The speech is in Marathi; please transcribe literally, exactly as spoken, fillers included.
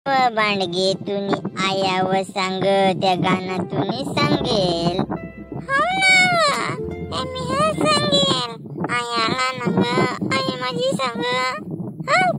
व बांडगे तुम्ही आयाव सांग त्या गाण्यातून सांगेल. हो ना मी हे सांगेल आयाला नग आई माझी सांग. हा